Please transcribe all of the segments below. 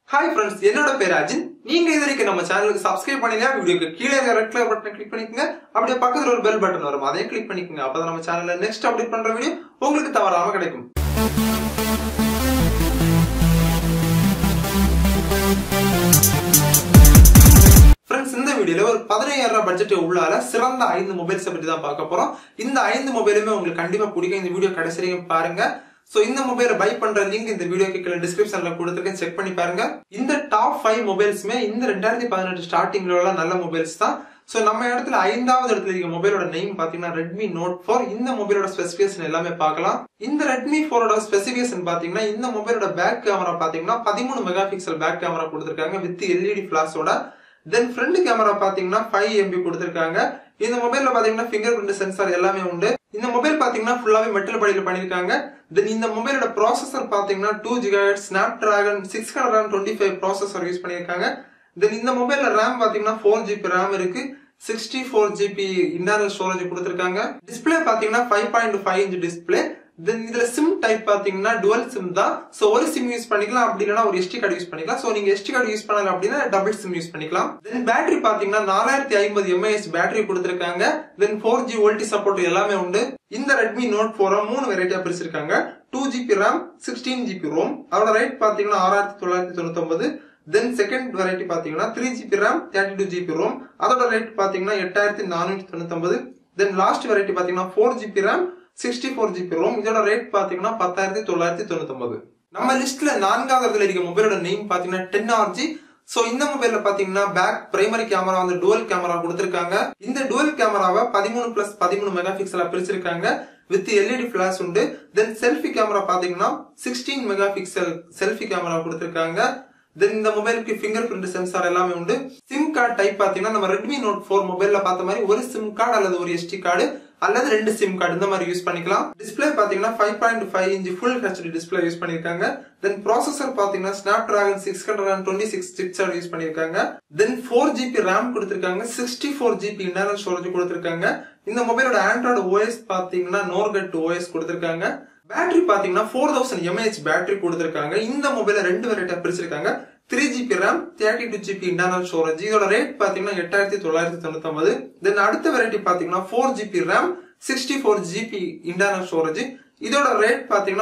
Hi friends, என்னோட பேர் அஜின். நீங்க இதுவரைக்கும் நம்ம சேனலுக்கு சப்ஸ்கிரைப் பண்ணீங்க, வீடியோக்கு கீழ இருக்க ரெட் கலர் பட்டனை கிளிக் பண்ணிக்கங்க. அப்படியே பக்கத்துல ஒரு பெல் பட்டன் வரும், அதையும் கிளிக் பண்ணிக்கங்க. அப்பதான் நம்ம சேனல்ல நெக்ஸ்ட் அப்டேட் பண்ற வீடியோ உங்களுக்கு தவறாம கிடைக்கும். Friends, இந்த வீடியோல ஒரு 15000 ரூபாய் பட்ஜெட் உள்ளால சிறந்த 5 மொபைல்ஸ் பத்தி தான் பார்க்க போறோம். இந்த 5 மொபைலுமே உங்களுக்கு கண்டிப்பா பிடிக்கும். இந்த வீடியோ கடைசி வரைக்கும் பாருங்க. So இந்த மொபைலை பை பண்ற லிங்க் இந்த வீடியோக்கு கீழ டிஸ்கிரிப்ஷன்ல கொடுத்திருக்கேன், செக் பண்ணி பாருங்க. இந்த டாப் 5 மொபைல்ஸ்மே இந்த 2018 ஸ்டார்டிங்ல உள்ள நல்ல மொபைல்ஸ் தான். சோ நம்ம இடத்துல 5வது இடத்துல இருக்க மொபைலோட நேம் பாத்தீங்கன்னா Redmi Note 4. இந்த மொபைலோட ஸ்பெசிஃபிகேஷன் எல்லாமே பார்க்கலாம். இந்த Redmi 4 ஓட ஸ்பெசிஃபிகேஷன் பாத்தீங்கன்னா இந்த மொபைலோட பேக் கேமரா பாத்தீங்கன்னா 13 மெகா பிக்சல் பேக் கேமரா கொடுத்திருக்காங்க வித் LED ஃபிளாஷோட. தென் ஃப்ரண்ட் கேமரா பாத்தீங்கன்னா 5 MB கொடுத்திருக்காங்க. இந்த மொபைல்ல பாத்தீங்கன்னா ஃபிங்கர் பிரிண்ட் சென்சார் எல்லாமே உண்டு. இந்த மொபைல் பாத்தீங்கன்னா ஃபுல்லாவே மெட்டல் பாடியில பண்ணிருக்காங்க. தென் இந்த மொபைலோட ப்ராசஸர் பாத்தீங்கன்னா 2 GHz Snapdragon 625 ப்ராசஸர் யூஸ் பண்ணிருக்காங்க. தென் இந்த மொபைல்ல RAM பாத்தீங்கன்னா 4GB RAM இருக்கு. 64GB இன்டர்னல் ஸ்டோரேஜ் கொடுத்திருக்காங்க. டிஸ்ப்ளே பாத்தீங்கன்னா 5.5 இன்ச் டிஸ்ப்ளே. தென் இதுல சிம் டைப் பாத்தீங்கன்னா டுவல் சிம் தான். சோ ஒரு சிம் யூஸ் பண்ணிக்கலாம், அப்படி இல்லனா ஒரு SD கார்டு யூஸ் பண்ணிக்கலாம். சோ நீங்க SD கார்டு யூஸ் பண்ணல அப்படினா டபுள் சிம் யூஸ் பண்ணிக்கலாம். தென் பேட்டரி பாத்தீங்கன்னா 4050 mAh பேட்டரி கொடுத்திருக்காங்க. தென் 4G வோல்டேஜ் சப்போர்ட் எல்லாமே உண்டு. இந்த Redmi Note 4 மூணு வெரைட்டியா பிரிச்சிருக்காங்க. 2GB RAM, 16GB ROM. அதோட ரேட் பாத்தீங்கன்னா 6999. தென் செகண்ட் வெரைட்டி பாத்தீங்கன்னா 3GB RAM, 32GB ROM. அதோட ரேட் பாத்தீங்கன்னா 8499. தென் லாஸ்ட் வெரைட்டி பாத்தீங்கன்னா 4GB RAM, 64GB ROM. இதோட ரேட் பாத்தீங்கன்னா 10999. நம்ம லிஸ்ட்ல 4வது இடத்துல இருக்க மொபைலோட நேம் பாத்தீங்கன்னா 10RG. சோ இந்த மொபைல்ல பாத்தீங்கன்னா பேக் பிரைமரி கேமரா வந்து டுவல் கேமரா கொடுத்திருக்காங்க. இந்த டுவல் கேமராவை 13+13 மெகா பிக்சலா பிரிச்சிருக்காங்க வித் LED ஃபிளாஷ் உண்டு. தென் செல்ஃபி கேமரா பாத்தீங்கன்னா 16 மெகா பிக்சல் செல்ஃபி கேமரா கொடுத்திருக்காங்க. தென் இந்த மொபைலுக்கு ஃபிங்கர் பிரிண்ட் சென்சார் எல்லாமே உண்டு. சிம் கார்டு டைப் பாத்தீங்கன்னா நம்ம Redmi Note 4 மொபைல்ல பார்த்த மாதிரி ஒரு சிம் கார்டு அல்லது ஒரு SD கார்டு அல்லது 2 சிம் கார்டு இந்த மாதிரி யூஸ் பண்ணிக்கலாம். டிஸ்ப்ளே பாத்தீங்கன்னா 5.5 inch full HD display use பண்ணிருக்காங்க. தென் ப்ராசஸர் பாத்தீங்கன்னா Snapdragon 626 சிப்செட் யூஸ் பண்ணிருக்காங்க. தென் 4GB RAM கொடுத்திருக்காங்க. 64GB இன்டர்னல் ஸ்டோரேஜ் கொடுத்திருக்காங்க. இந்த மொபைலோட Android OS பாத்தீங்கன்னா Nougat OS கொடுத்திருக்காங்க. பேட்டரி பாத்தீங்கன்னா 4000 mAh பேட்டரி கொடுத்திருக்காங்க. இந்த மொபைல ரெண்டு வெரைட்டியா பிரிச்சிருக்காங்க. 3GB RAM, 32GB internal storage. இதோட ரேட் பாத்தீங்கன்னா 8999. தென் அடுத்த வெரைட்டி பாத்தீங்கன்னா 4GB RAM, 64GB internal storage. இதோட ரேட் பாத்தீங்கன்னா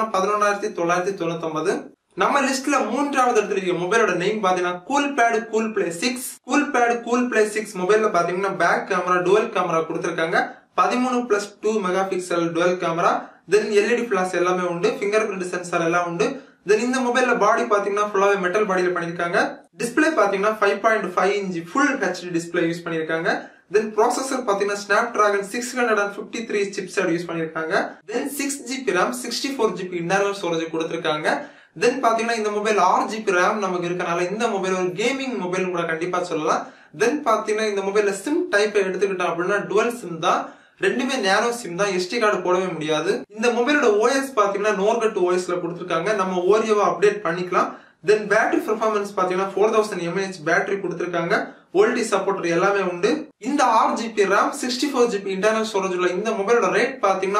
11999. நம்ம லிஸ்ட்ல 3வது இடத்துல இருக்க மொபைலோட நேம் பாத்தீங்கன்னா Coolpad Coolplay 6. Coolpad Coolplay 6 மொபைல்ல பாத்தீங்கன்னா பேக் கேமரா டுவல் கேமரா கொடுத்திருக்காங்க. 13+2 mega pixel dual camera. Then LED flash எல்லாமே உண்டு. ஃபிங்கர் பிரிண்ட் சென்சார் எல்லாம் உண்டு. தென் இந்த மொபைல்ல பாடி பாத்தீங்கன்னா ஃபுல்லாவே மெட்டல் பாடியில பண்ணிருக்காங்க. டிஸ்ப்ளே பாத்தீங்கன்னா 5.5 inch full HD display use பண்ணிருக்காங்க. தென் ப்ராசஸர் பாத்தீங்கன்னா Snapdragon 653 சிப்செட் யூஸ் பண்ணிருக்காங்க. Then 6GB RAM, 64GB internal storage கொடுத்திருக்காங்க. தென் பாத்தீங்கன்னா இந்த மொபைல் 6GB RAM நமக்கு இருக்கனால இந்த மொபைல் ஒரு கேமிங் மொபைல் கூட கண்டிப்பா சொல்லலாம். தென் பாத்தீங்கன்னா இந்த மொபைல்ல சிம் டைப் எடுத்துக்கிட்டோம் அப்படின்னா டுவல் சிம் தான். ரெண்டுமே நேரோ சிம் தான், SD கார்டு போடவே முடியாது. இந்த மொபைலோட OS பாத்தீங்கன்னா Nougat OSல கொடுத்திருக்காங்க. நம்ம ஓரியோவை அப்டேட் பண்ணிக்கலாம். தென் பேட்டரி பெர்ஃபார்மன்ஸ் பாத்தீங்கன்னா 4000 mAh பேட்டரி கொடுத்திருக்காங்க. வோல்டேஜ் சப்போர்ட் எல்லாமே உண்டு. இந்த 6GB RAM, 64GB internal storage உள்ள இந்த மொபைலோட ரேட் பாத்தீங்கன்னா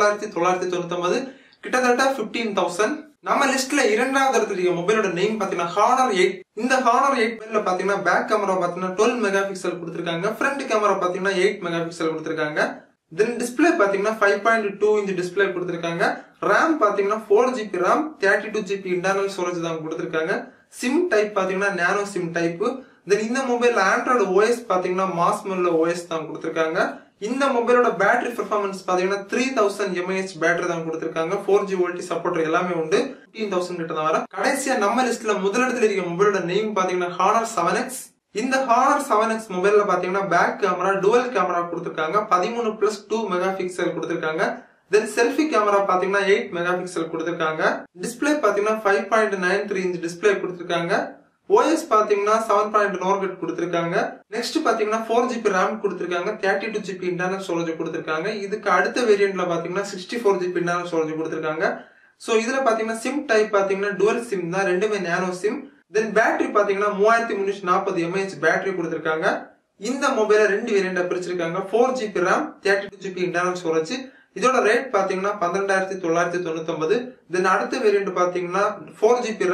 14999, கிட்டத்தட்ட 15000. நம்ம லிஸ்ட்ல 2வது இடத்துல இருக்க மொபைலோட நேம் பாத்தீங்கன்னா Honor 8. இந்த Honor 8 மொபைல்ல பாத்தீங்கன்னா பேக் கேமரா பாத்தீங்கன்னா 12 மெகா பிக்சல் கொடுத்திருக்காங்க. ஃப்ரண்ட் கேமரா பாத்தீங்கன்னா 8 மெகா பிக்சல் கொடுத்திருக்காங்க. தென் டிஸ்ப்ளே பாத்தீங்கன்னா 5.2 இன்ச் டிஸ்ப்ளே கொடுத்திருக்காங்க. RAM பாத்தீங்கன்னா 4GB RAM, 32GB internal storage தான் கொடுத்திருக்காங்க. சிம் டைப் பாத்தீங்கன்னா நானோ சிம் டைப். தென் இந்த மொபைல்ல Android OS பாத்தீங்கன்னா Marshmallow OS தான் கொடுத்திருக்காங்க. இந்த மொபைலோட பேட்டரி பெர்ஃபார்மன்ஸ் பாத்தீங்கன்னா 3000 mAh பேட்டரி தான் கொடுத்திருக்காங்க. 4G வோல்டேஜ் சப்போர்ட் எல்லாமே உண்டு. 15000 கிட்ட தான் வர. கடைசியா நம்ம லிஸ்ட்ல முதலிடத்துல இருக்க மொபைலோட நேம் பாத்தீங்கன்னா Honor 7X. இந்த Honor 7X மொபைல்ல பாத்தீங்கன்னா பேக் கேமரா டுவல் கேமரா கொடுத்திருக்காங்க. 13+2 மெகா பிக்சல் கொடுத்திருக்காங்க. தென் செல்ஃபி கேமரா பாத்தீங்கன்னா 8 மெகா பிக்சல் கொடுத்திருக்காங்க. டிஸ்ப்ளே பாத்தீங்கன்னா 5.93 இன்ச் டிஸ்ப்ளே கொடுத்திருக்காங்க. OS பாத்தீங்கன்னா 7. Nougat கொடுத்திருக்காங்க. நெக்ஸ்ட் பாத்தீங்கன்னா 4GB RAM கொடுத்திருக்காங்க. 32GB இன்டர்னல் ஸ்டோரேஜ் கொடுத்திருக்காங்க. இதுக்கு அடுத்த வேரியன்ட்ல பாத்தீங்கன்னா 64GB இன்டர்னல் ஸ்டோரேஜ் கொடுத்திருக்காங்க. சோ இதுல பாத்தீங்கன்னா சிம் டைப் பாத்தீங்கன்னா டுவல் சிம் தான், ரெண்டுமே நேனோ சிம். தென் பேட்டரி பாத்தீங்கன்னா 3340 mAh பேட்டரி கொடுத்திருக்காங்க. இந்த மொபைல ரெண்டு வேரியண்டா பிரிச்சிருக்காங்க. 4GB RAM, 32GB internal storage. இதோட ரேட் பாத்தீங்கன்னா 12999. தென் அடுத்த வேரியன்ட் பாத்தீங்கன்னா 4GB RAM,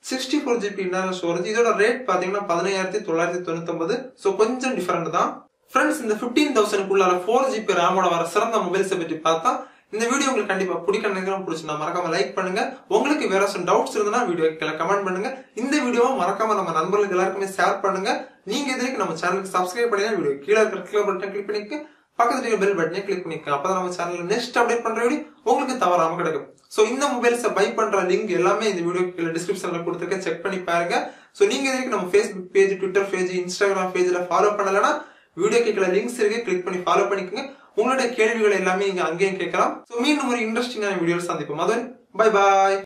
64GB internal storage. இதோட ரேட் பாத்தீங்கன்னா 15999. சோ கொஞ்சம் டிஃபரெண்ட் தான். ஃப்ரெண்ட்ஸ், இந்த 15,000க்குள்ள 4GB ரேமோட வர சிறந்த மொபைல்ஸை பற்றி பார்த்தா இந்த வீடியோ உங்களுக்கு கண்டிப்பா பிடிக்கணும். பிடிச்சுனா மறக்காம லைக் பண்ணுங்க. உங்களுக்கு வேற சில டவுட்ஸ் இருந்தா வீடியோ கீழே கமெண்ட் பண்ணுங்க. இந்த வீடியோவை மறக்காம நம்ம நண்பர்களுக்கு எல்லாருக்குமே ஷேர் பண்ணுங்க. நீங்க இதுவரைக்கும் நம்ம சேனலுக்கு சப்ஸ்கிரைப் பண்ணி வீடியோ கீழே இருக்கிற பட்டன் கிளிக் பண்ணிக்க, பக்கத்துல பெல் பட்டனை கிளிக் பண்ணிக்க. அப்பதான் நம்ம சேனல்ல நெக்ஸ்ட் அப்டேட் பண்ற வீடியோ உங்களுக்கு தவறாம கிடைக்கும். சோ இந்த மொபைல்ஸை பை பண்ற லிங்க் எல்லாமே இந்த வீடியோ கீழே டிஸ்கிரிப்ஷன்ல கொடுத்துருக்கேன், செக் பண்ணி பாருங்க. சோ நீங்க இதுவரைக்கும் நம்ம Facebook page, Twitter page, Instagram பேஜ்ல ஃபாலோ பண்ணலன்னா வீடியோ கீழே லிங்க்ஸ் இருக்கு, கிளிக் பண்ணி ஃபாலோ பண்ணிக்கோங்க. உங்களுடைய கேள்விகள் எல்லாமே இங்க அங்கேயும் கேட்கலாம். சோ மீண்டும் ஒரு இன்ட்ரெஸ்டிங்கான வீடியோ சந்திப்போம். அதுவரை பை பாய்.